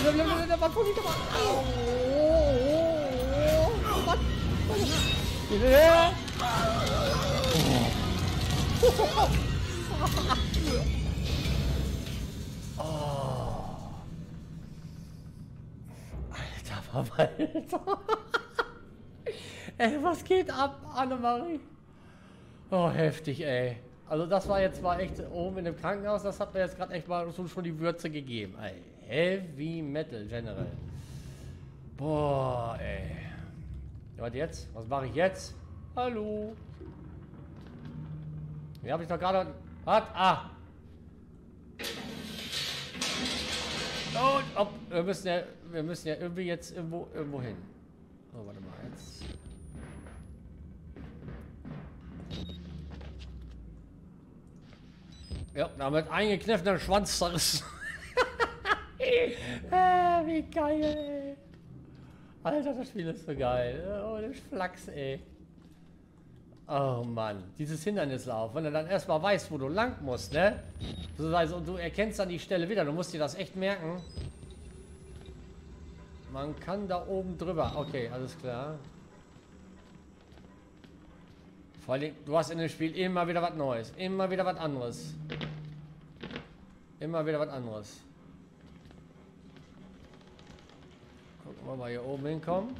Was muss ich da machen? Was? Alter Verwalter. Ey, was geht ab, Annemarie? Oh, heftig, ey. Also das war jetzt mal echt oben in dem Krankenhaus, das hat mir jetzt gerade echt mal schon die Würze gegeben. Ey, Heavy Metal General. Boah, ey. Was jetzt? Was mache ich jetzt? Hallo? Wie habe ich doch gerade... Was? Ah! Und, wir müssen ja irgendwie jetzt irgendwo hin. Oh, warte mal, jetzt... Ja, damit eingekniffener Schwanz zerrissen. Wie geil, ey. Alter, das Spiel ist so geil. Oh, das Flachs, ey. Oh Mann, dieses Hindernislauf, wenn du dann erstmal weißt, wo du lang musst, ne? Also, und du erkennst dann die Stelle wieder, du musst dir das echt merken. Man kann da oben drüber. Okay, alles klar. Vor allem, du hast in dem Spiel immer wieder was Neues. Immer wieder was anderes. Immer wieder was anderes. Gucken wir mal hier oben hinkommen.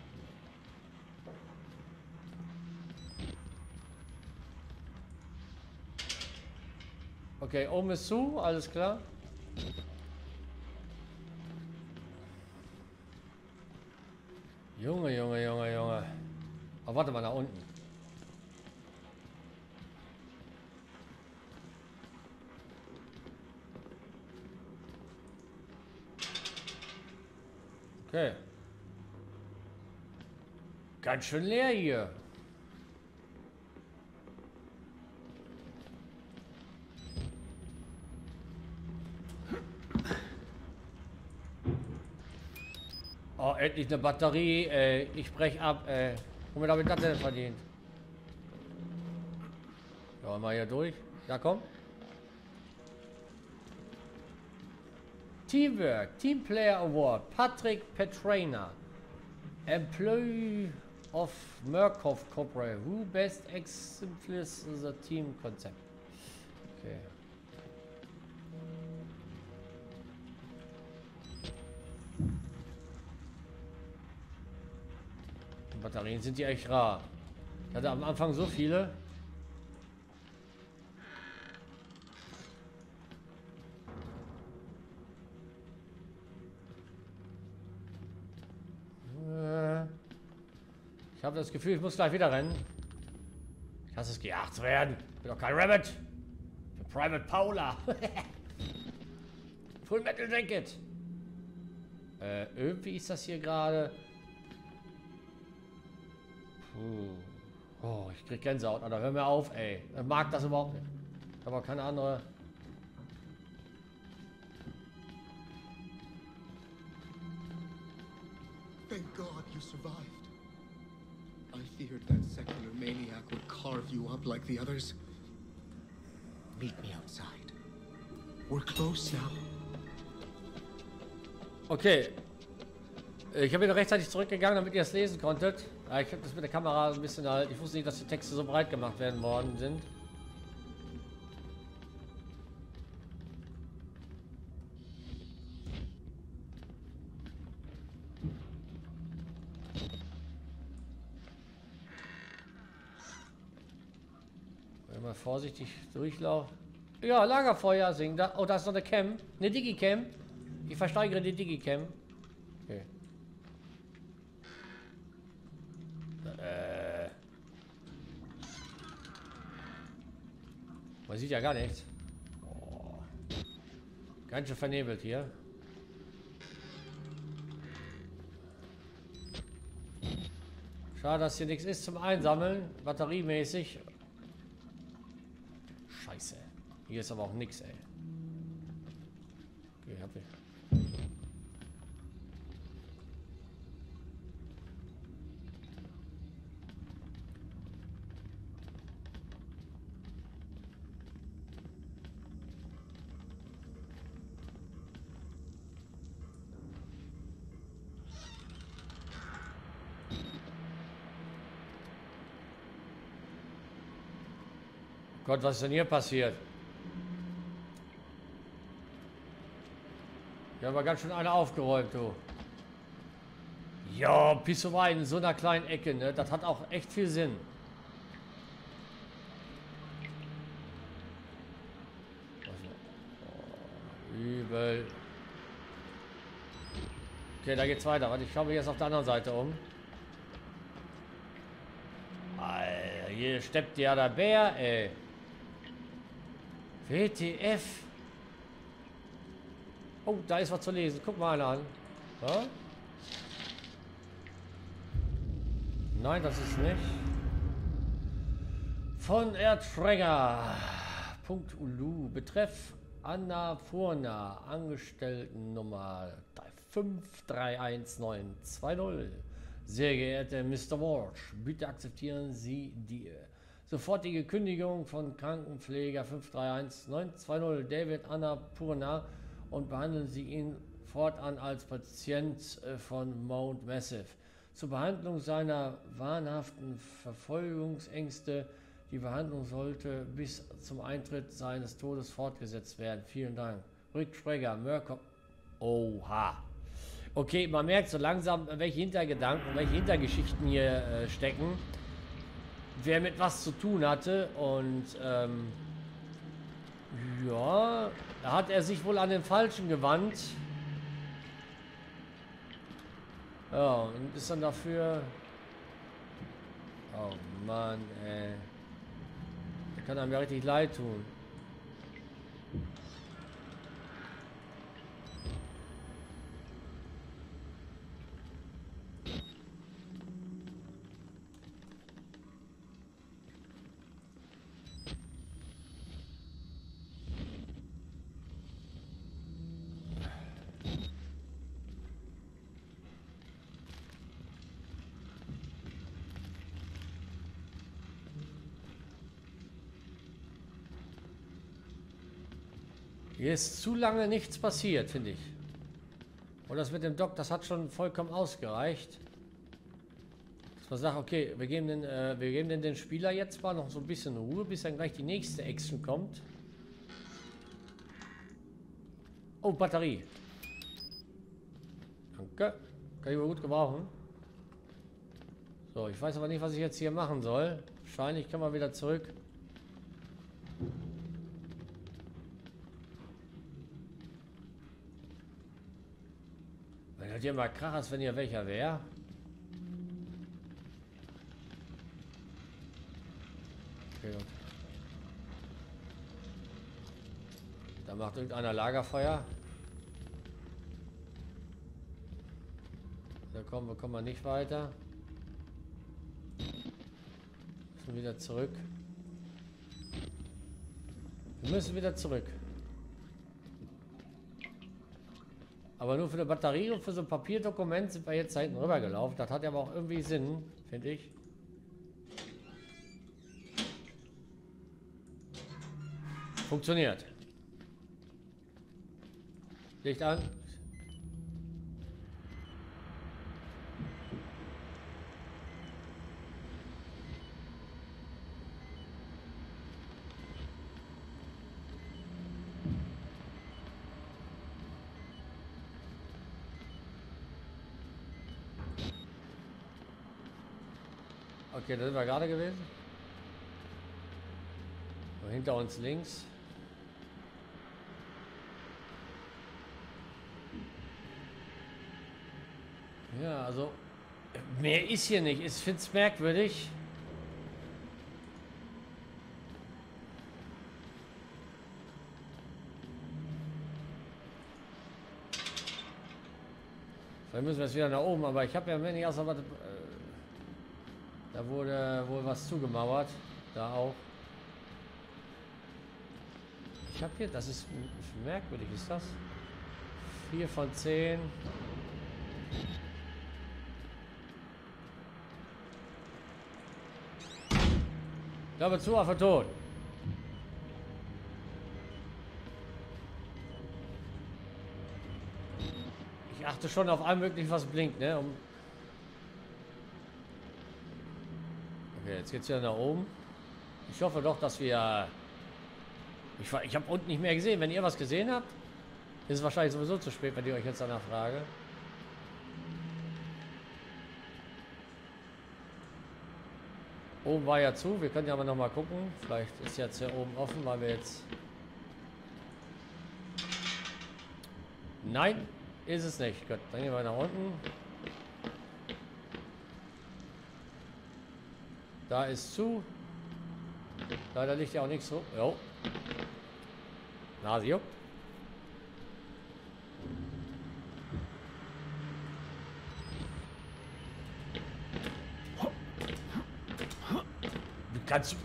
Okay, oben ist zu, alles klar. Junge, Junge, Junge, Junge. Oh, warte mal, nach unten. Okay. Ganz schön leer hier. Oh, endlich eine Batterie. Ich brech ab. Womit habe ich das denn verdient? Ja, mal hier durch. Ja, komm. Teamwork, Team Player Award, Patrick Petrina, Employee of Murkoff Corporation, who best exemplifies the team concept. Okay. Die Batterien sind ja echt rar. Ich hatte am Anfang so viele. Ich habe das Gefühl, ich muss gleich wieder rennen. Ich hasse es, gejagt zu werden. Ich bin doch kein Rabbit. Ich bin Private Paula. Full Metal Jacket. Irgendwie ist das hier gerade... Oh, ich krieg Gänsehaut. Alter, hör mir auf, ey. Ich mag das überhaupt nicht. Aber keine andere... Thank God you survived. I feared that secular maniac would carve you up like the others. Meet me outside. We're close now. Okay. Ich habe wieder rechtzeitig zurückgegangen, damit ihr es lesen konntet. Ich habe das mit der Kamera ein bisschen halt... Ich wusste nicht, dass die Texte so breit gemacht werden worden sind. Mal vorsichtig durchlaufen. Ja, Lagerfeuer singen. Da, oh, da ist noch eine Cam. Eine Digicam. Ich versteigere die Digicam. Okay. Man sieht ja gar nichts. Oh. Ganz schön vernebelt hier. Schade, dass hier nichts ist zum Einsammeln. Batteriemäßig. Scheiße. Hier ist aber auch nichts, ey. Okay, hab ich. Gott, was ist denn hier passiert? Wir haben aber ganz schön eine aufgeräumt, du. Ja, Pissoir in so einer kleinen Ecke, ne? Das hat auch echt viel Sinn. Oh, übel. Okay, da geht's weiter. Warte, ich schaue mich jetzt auf der anderen Seite um. Alter, hier steppt ja der Bär, ey. WTF. Oh, da ist was zu lesen. Guck mal einer an. Ja? Nein, das ist nicht. Von Erträger. Punkt Ulu. Betreff Annapurna. Angestelltennummer 531920. Sehr geehrter Mr. Walsh, bitte akzeptieren Sie die sofortige Kündigung von Krankenpfleger 531920 David Annapurna und behandeln Sie ihn fortan als Patient von Mount Massive. Zur Behandlung seiner wahnhaften Verfolgungsängste. Die Behandlung sollte bis zum Eintritt seines Todes fortgesetzt werden. Vielen Dank. Rückträger, Mörker. Oha. Okay, man merkt so langsam, welche Hintergedanken, welche Hintergeschichten hier stecken. Wer mit was zu tun hatte. Und ja, da hat er sich wohl an den Falschen gewandt. Ja, und ist dann dafür... Oh Mann, ey. Der kann einem ja richtig leid tun. Hier ist zu lange nichts passiert, finde ich. Und das mit dem Doc, das hat schon vollkommen ausgereicht. Dass man sagt, okay, wir geben den Spieler jetzt mal noch so ein bisschen Ruhe, bis dann gleich die nächste Action kommt. Oh, Batterie. Danke. Kann ich wohl gut gebrauchen. So, ich weiß aber nicht, was ich jetzt hier machen soll. Wahrscheinlich können wir wieder zurück. Wenn das hier mal Krach ist, wenn hier welcher wäre. Okay, gut. Da macht irgendeiner Lagerfeuer. Da kommen wir nicht weiter. Müssen wieder zurück. Wir müssen wieder zurück. Aber nur für eine Batterie und für so ein Papierdokument sind wir jetzt da hinten rüber gelaufen. Das hat ja aber auch irgendwie Sinn, finde ich. Funktioniert. Licht an. Okay, da sind wir gerade gewesen. So, hinter uns links. Ja, also mehr ist hier nicht. Ich finde es merkwürdig. Vielleicht müssen wir jetzt wieder nach oben, aber ich habe ja nicht außer was. Da wurde wohl was zugemauert. Da auch. Ich habe hier, das ist merkwürdig, ist das? 4 von 10. Ich glaube, Zuwaffe tot. Ich achte schon auf allem möglichen, was blinkt, ne? Okay, jetzt geht's wieder nach oben. Ich hoffe doch, dass wir... Ich habe unten nicht mehr gesehen. Wenn ihr was gesehen habt, ist es wahrscheinlich sowieso zu spät, wenn ich euch jetzt danach frage. Oben war ja zu. Wir können ja aber noch mal gucken. Vielleicht ist jetzt hier oben offen, weil wir jetzt... Nein, ist es nicht. Gut, dann gehen wir nach unten. Da ist zu. Leider liegt ja auch nichts rum. Jo. Nase juckt. Du kannst...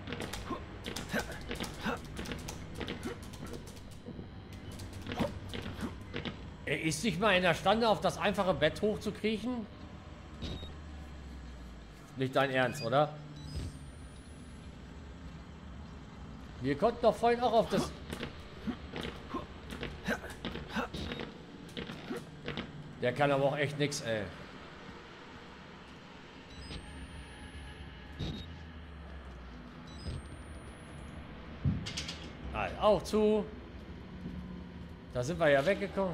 Er ist nicht mal in der Stande, auf das einfache Bett hochzukriechen? Nicht dein Ernst, oder? Wir konnten doch vorhin auch auf das... Der kann aber auch echt nix, ey. Halt, auch zu. Da sind wir ja weggekommen.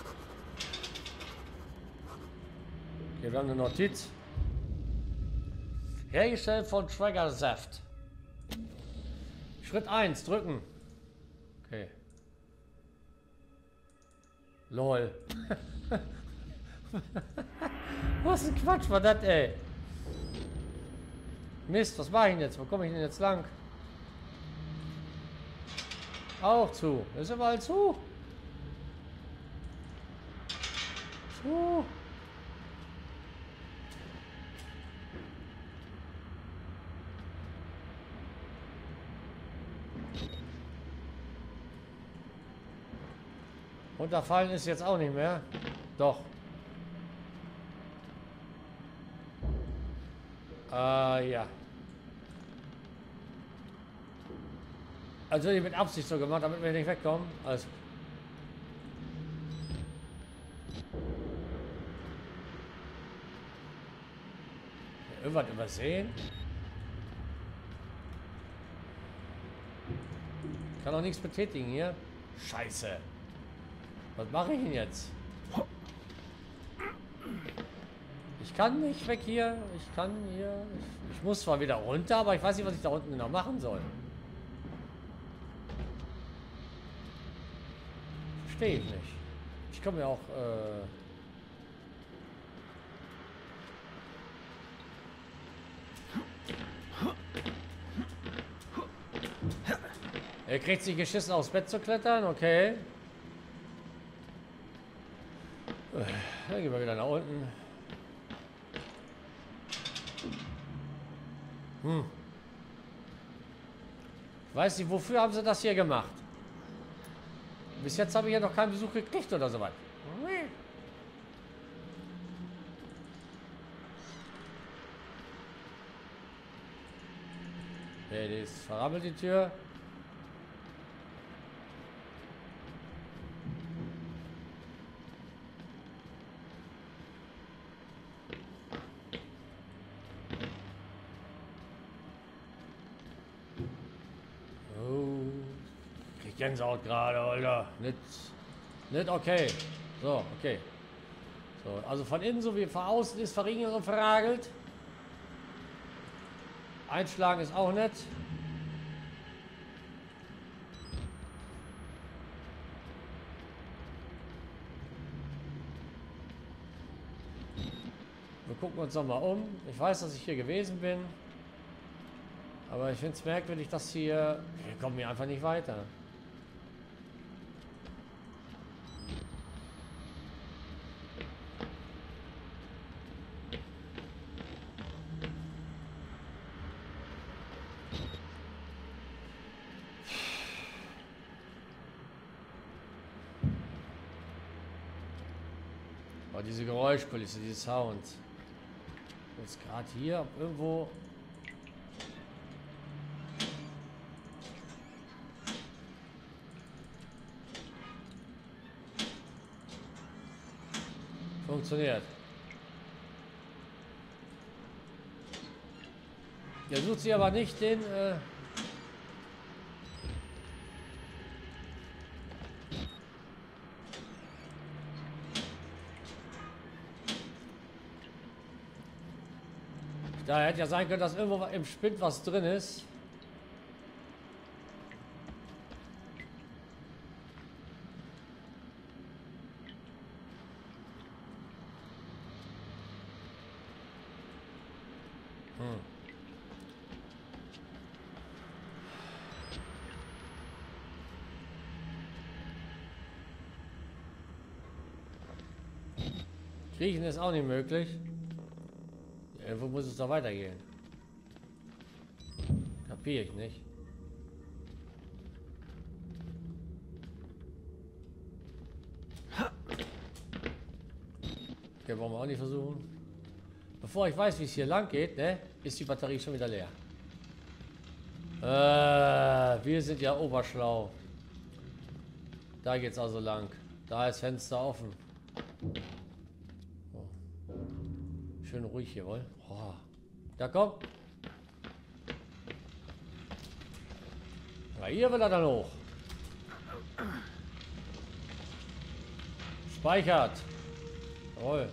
Okay, wir haben eine Notiz. Hergestellt von Triggersaft. Schritt 1, drücken. Okay. Lol. Was ein Quatsch war das, ey. Mist, was mache ich denn jetzt? Wo komme ich denn jetzt lang? Auch zu. Ist überall zu. Zu. Runterfallen ist jetzt auch nicht mehr. Doch. Ja. Also die mit Absicht so gemacht, damit wir nicht wegkommen. Also. Irgendwas übersehen? Ich kann auch nichts betätigen hier. Scheiße. Was mache ich denn jetzt? Ich kann nicht weg hier. Ich kann hier. Ich muss zwar wieder runter, aber ich weiß nicht, was ich da unten genau machen soll. Verstehe ich nicht. Ich komme ja auch. Er kriegt sich geschissen, aufs Bett zu klettern. Okay. Dann gehen wir wieder nach unten. Ich weiß nicht, wofür haben sie das hier gemacht? Bis jetzt habe ich ja noch keinen Besuch gekriegt oder so was. Okay, die ist verrammelt, die Tür. Gänsehaut gerade, Alter. Nicht okay. So, okay. So, also von innen so wie von außen ist verriegelt und verragelt. Einschlagen ist auch nett. Wir gucken uns noch mal um. Ich weiß, dass ich hier gewesen bin. Aber ich finde es merkwürdig, dass hier... Wir kommen hier einfach nicht weiter. Oh, diese Geräuschkulisse, diese Sounds. Jetzt gerade hier irgendwo. Funktioniert. Ihr sucht sie aber nicht den Da hätte ja sein können, dass irgendwo im Spind was drin ist. Kriechen ist auch nicht möglich. Irgendwo muss es doch weitergehen. Kapiere ich nicht. Okay, wollen wir auch nicht versuchen. Bevor ich weiß, wie es hier lang geht, ne, ist die Batterie schon wieder leer. Wir sind ja oberschlau. Da geht's also lang. Da ist Fenster offen. Oh. Schön ruhig hier, wohl. Oh. Da komm. Na, hier will er dann hoch. Speichert. Jawohl.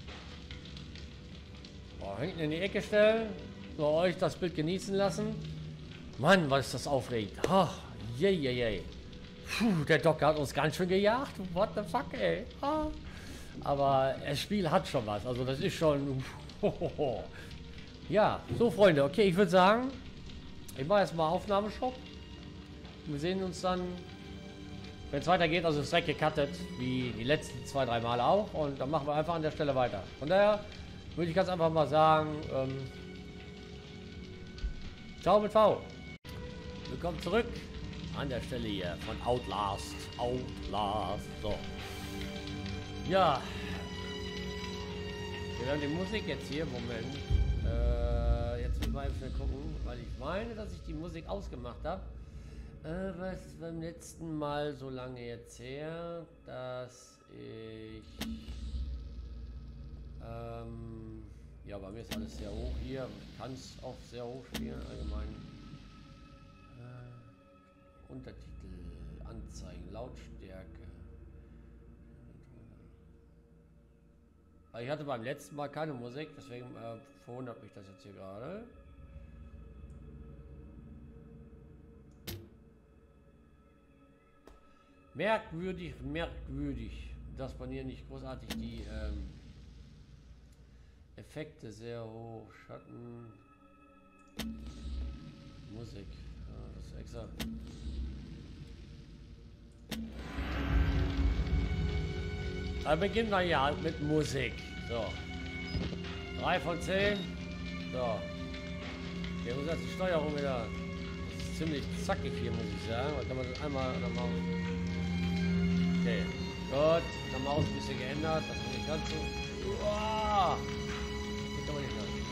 Oh, hinten in die Ecke stellen. So, euch das Bild genießen lassen. Mann, was ist das aufregend. Ach, je. Puh, der Doc hat uns ganz schön gejagt. What the fuck, ey. Ah. Aber das Spiel hat schon was. Also das ist schon... Ja, so Freunde. Okay, ich würde sagen, ich mache jetzt mal Aufnahmestopp. Wir sehen uns dann, wenn es weitergeht. Also es ist direkt gecuttet, wie die letzten 2-3 Male auch. Und dann machen wir einfach an der Stelle weiter. Von daher würde ich ganz einfach mal sagen, ciao mit V. Willkommen zurück an der Stelle hier von Outlast. So. Ja. Wir haben die Musik jetzt hier. Moment. Jetzt müssen wir einfach schnell gucken, weil ich meine, dass ich die Musik ausgemacht habe. Was beim letzten Mal so lange jetzt her, dass ich... ja, bei mir ist alles sehr hoch hier. Ich kann es auch sehr hoch spielen, allgemein. Untertitel, Anzeigen, Lautstärke. Ich hatte beim letzten Mal keine Musik, deswegen verwundert mich das jetzt hier gerade. Merkwürdig, dass man hier nicht großartig die Effekte sehr hoch, Schatten, Musik, ja, das ist extra. Dann beginnen wir ja mit Musik. So. 3 von 10. So. Hier muss jetzt die Steuerung wieder. Das ist ziemlich zackig hier, muss ich sagen. Da kann man das einmal an der Maus. Okay. Gut. Der Maus ein bisschen geändert. Das ist nicht ganz so. Uah. Das kann man nicht lassen.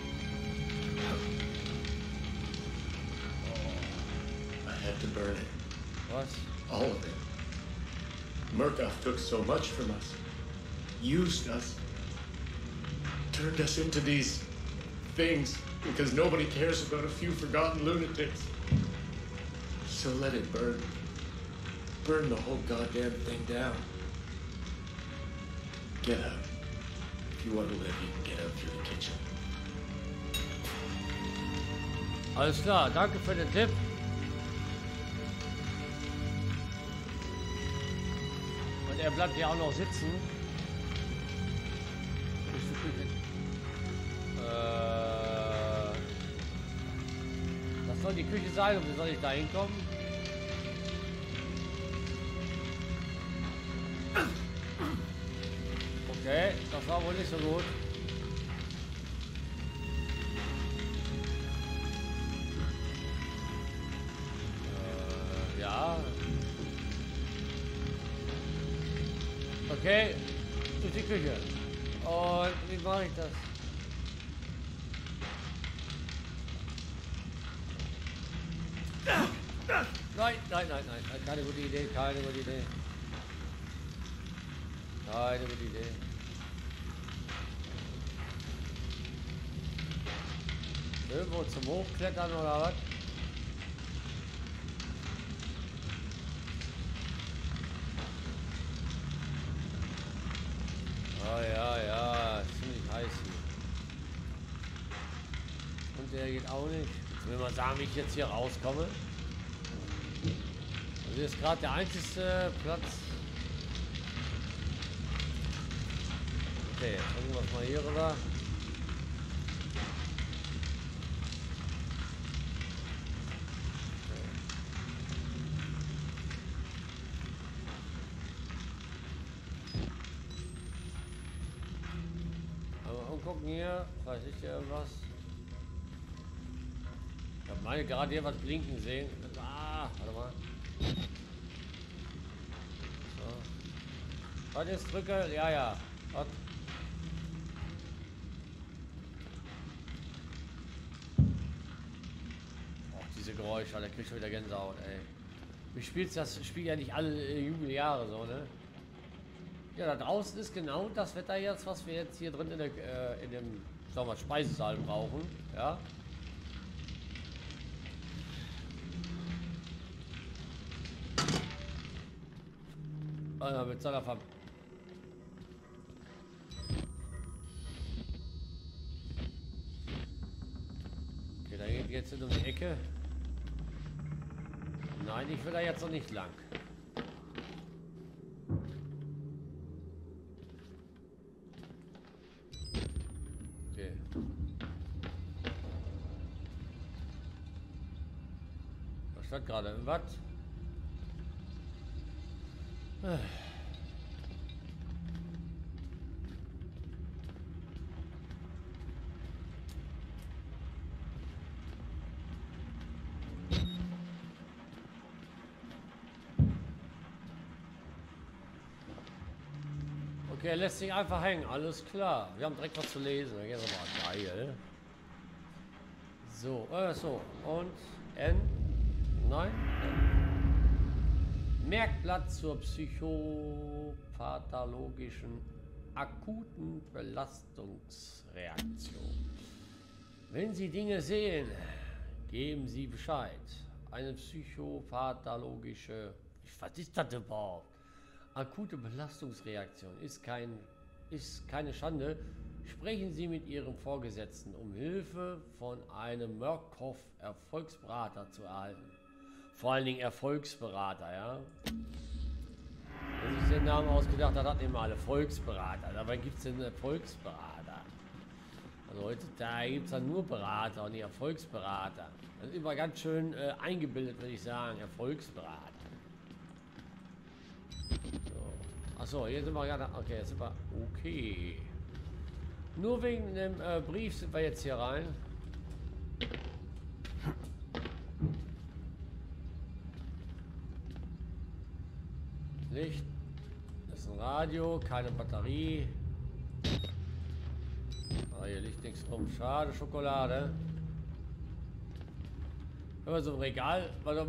I had to burn it. Was? All of it. Murkoff took so much from us, used us, turned us into these things because nobody cares about a few forgotten lunatics. So let it burn. Burn the whole goddamn thing down. Get out. If you want to live, you can get out through the kitchen. Alles klar, danke für den Tipp. Und er bleibt ja auch noch sitzen. Das soll die Küche sein und wie soll ich da hinkommen? Okay, das war wohl nicht so gut. Ja. Okay, durch die Küche. Und wie mache ich das? Nein, keine gute Idee, keine gute Idee. Keine gute Idee. Irgendwo zum Hochklettern oder was? Oh ja, ziemlich heiß hier. der geht auch nicht. Jetzt will man sagen, wie ich jetzt hier rauskomme. Also hier ist gerade der einzige Platz. Okay, irgendwas mal hier rüber. Gucken hier, weiß ich irgendwas. Ich habe meine gerade hier was blinken sehen. Ah, warte mal. So. Was ist drücke? Ja, ja. Was? Oh, diese Geräusche, da krieg ich schon wieder Gänsehaut, ey. Wie spielt's das? Spielt ja nicht alle Jubeljahre so, ne? Ja, da draußen ist genau das Wetter jetzt, was wir jetzt hier drin in dem, sagen wir, Speisesaal brauchen. Ja. Also mit seiner Farbe. Okay, da geht jetzt um die Ecke. Nein, ich will da jetzt noch nicht lang. Was gerade? Was? Okay, er lässt sich einfach hängen. Alles klar. Wir haben direkt was zu lesen. Jetzt aber geil. So, so. Und N. Nein. Merkblatt zur psychopathologischen akuten Belastungsreaktion. Wenn Sie Dinge sehen, geben Sie Bescheid. Eine psychopathologische, was ist das überhaupt? Akute Belastungsreaktion ist keine Schande. Sprechen Sie mit Ihrem Vorgesetzten, um Hilfe von einem Murkoff-Erfolgsberater zu erhalten. Vor allen Dingen Erfolgsberater, ja. Wenn sich den Namen ausgedacht hat, hat immer alle Volksberater. Dabei gibt es den Erfolgsberater. Also heutzutage gibt es dann nur Berater und nicht Erfolgsberater. Das ist immer ganz schön eingebildet, würde ich sagen, Erfolgsberater. So. Achso, hier sind wir gerade. Okay, jetzt sind wir. Okay. Nur wegen dem Brief sind wir jetzt hier rein. Licht. Das ist ein Radio, keine Batterie. Ah, hier liegt nichts rum. Schade, Schokolade. Wenn man so ein Regal. Ja.